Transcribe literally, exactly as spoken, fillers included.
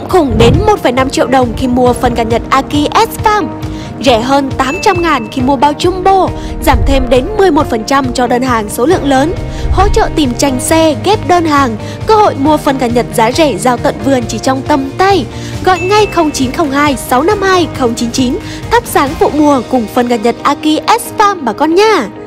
kiệm khủng đến một phẩy năm triệu đồng khi mua phân gạt Nhật Aki S-Farm. Rẻ hơn tám trăm ngàn khi mua bao jumbo, giảm thêm đến mười một phần trăm cho đơn hàng số lượng lớn. Hỗ trợ tìm tranh xe, ghép đơn hàng, cơ hội mua phân gạt Nhật giá rẻ giao tận vườn chỉ trong tầm tay. Gọi ngay không chín không hai sáu năm hai không chín chín, thắp sáng vụ mùa cùng phân gạt Nhật Aki S-Farm bà con nha.